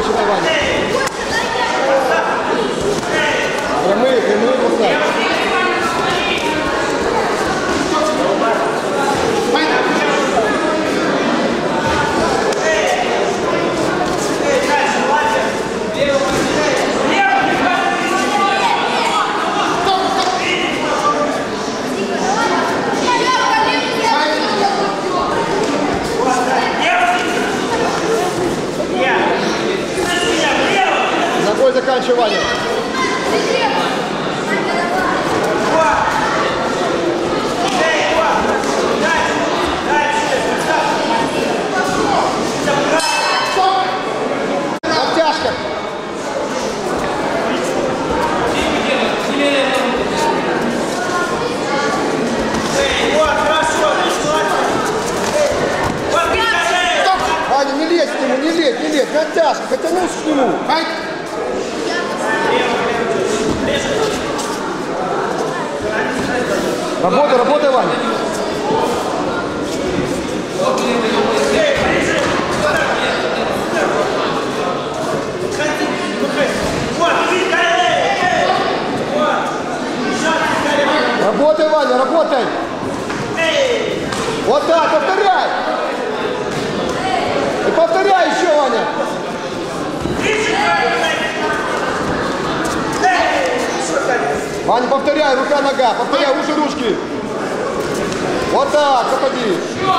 начинай, Ваня. Прямые бросай. Ногой заканчивай, Ваня. Обтяжка. Ваня, не лезь к нему, не лезь, не лезь. Обтяжка, хотянулся к нему. Работай, работай, Ваня. Работай, Ваня, работай. Вот так, повторяй. И повторяй еще, Ваня. Ваня, повторяй, рука-нога, повторяй, уши-ручки. Вот так, попади.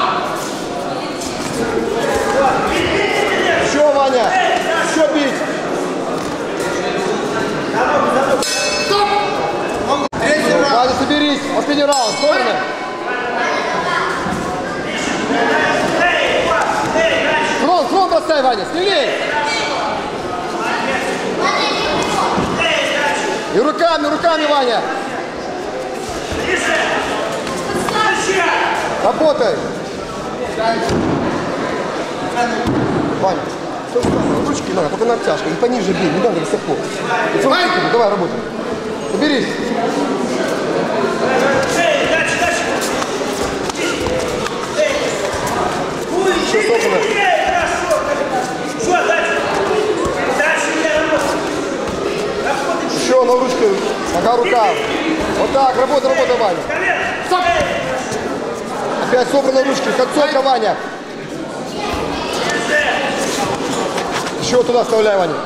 Еще, Ваня, еще бить. Ваня, соберись, последний раунд, стороны. Фронт бросай, Ваня, смелей. И руками, Ваня. Работай. Ваня, то же самое, ручки надо, только на обтяжку, и пониже бей, не надо высоко. Давай, работай. Соберись. Еще собрано. Еще на ручку, нога, рука. Вот так, работай, Ваня. Опять собраны ручки, концовка, Ваня. Еще туда вставляй, Ваня.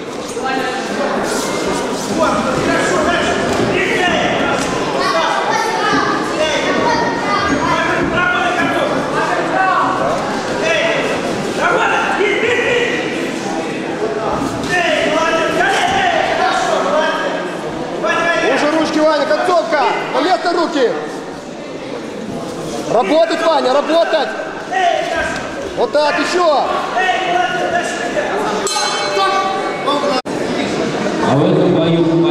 Уже ручки, Ваня, концовка. На место руки. Работать, Ваня, работать! Вот так, еще! А в этом бою